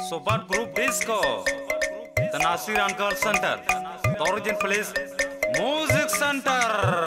Sobatgroup Disco, the Nassirian Girl Center, the origin place, Music Center.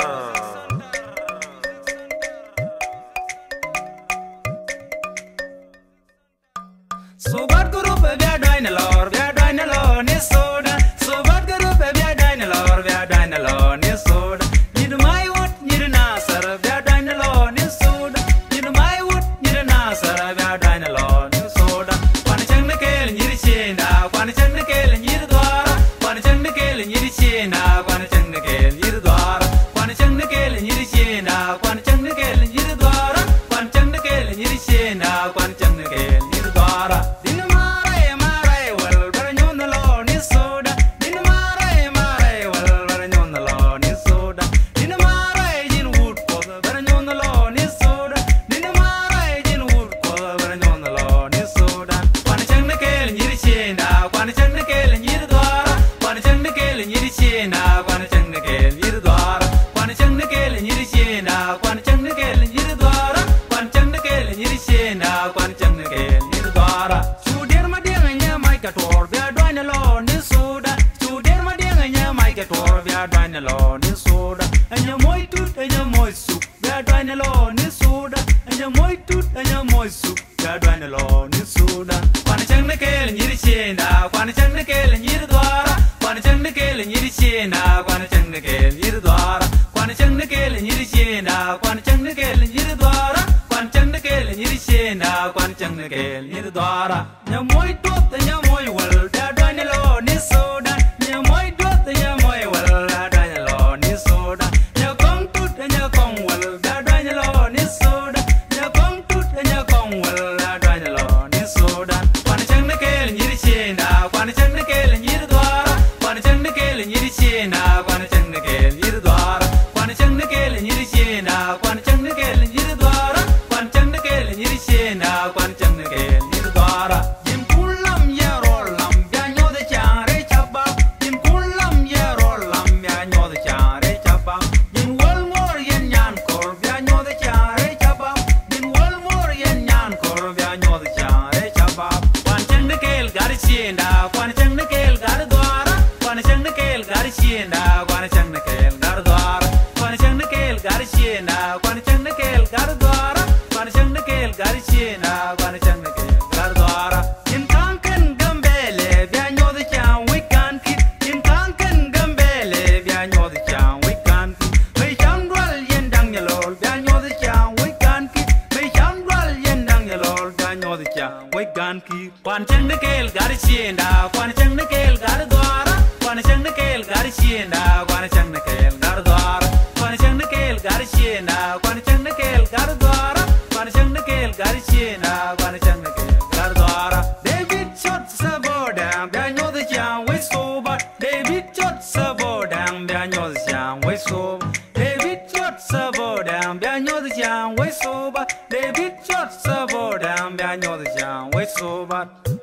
Sobatgroup, we are doing a lot, we are doing a lot, in Sudan. Sobatgroup, we are doing a lot, we are doing a lot, in Sudan. Need my wood, need a Nassir, we are doing a lot, in Sudan. Need my wood, need a Nassir, we are doing a lot, in Sudan. Wanna check the kill, need a China, wanna check the kill, need a Dwara, wanna check the kill, need a China, wanna check the kill, need a Dwara, wanna check the kill, need a China, wanna check the kill, need a Dwara, wanna check the kill, need a China, wanna check the kill, need a Dwara. Dina Maruach, well, but I know the law in Soda. Dina Maruach, well, but I know the law in Soda. Dina Maruach in wood, but I know the law in Soda. Dina Maruach in wood, but I know the law in Soda. Wanna check the kill, need a China, wanna check the kill, need a Dwara, wanna check the kill, need a China, wanna check the kill, need a Dwara, wanna check the kill, need a China, wanna check the kill, need a Dwara, wanna check the kill, need a China, wanna check the kill, need a Dwara. Sudan my dear, and yeah, my cator, we are doing alone in Sudan. Sudan my dear, and yeah, my cator, we are doing alone in Sudan. And your moy tooth and your moy soup, we are doing alone in Sudan. And your moy tooth and your moy soup, we are doing alone in Sudan. Wanna check the kill, need a China, wanna check the kill, need a Dwara, wanna check the kill, need a China, wanna check the kill, need a Dwara, wanna check the kill, need a China, wanna check the kill, need a Dwara, wanna check the kill, need a China, wanna check the kill, need a Dwara. Your moy tooth and your moy well, we are doing alone in Sudan. Your moy tooth and your moy well, we are doing alone in Sudan. Your kong tooth and your kong well, we are doing alone in Sudan. Your kong tooth and your kong well, we are doing alone in Sudan. Wanna check the kill, need a China, wanna check the kill, need a Dwara, wanna check the kill, need a China, wanna check the kill, need a Dwara, wanna check the kill, need a China, wanna check the kill, need a Dwara, wanna check the kill, need a China, wanna check the kill, need a Dwara. Jim kulam ya rolam, ya nyo de chare chaba. Jim kulam ya rolam, ya nyo de chare chaba. Jim wal mor yen nyan kor, ya nyo de chare chaba. Jim wal mor yen nyan kor, ya nyo de chare chaba. Wanna check the kill, got a China, wanna check the kill, got a Dwara, wanna check the kill, got a China, wanna check the kill, got a Dwara, wanna check the kill, got a China, wanna check the kill, got a Dwara, wanna check the kill, got a China, wanna check the kill, got a Dwara. In Kankan Gambele, we know the town we can't keep. In Kankan Gambele, we know the town we can't keep. We can't dwell in Daniel, we know the town we can't keep. We can't dwell in Daniel, we know the town we can't keep. Wanna check the kill, got a China, wanna check the kill, got a Dwara, wanna check the kill, got a China, wanna check the kill, got a Dwara, wanna check the kill, got a China, wanna check the kill, got a Dwara, wanna check the kill, got a China, wanna check the kill, got a Dwara. David shot Sobatgroup, we know the town we sober. David shot Sobatgroup, we know the town we sober. David shot Sobatgroup, we know the town we sober. David shot Sobatgroup, we know the town we sober.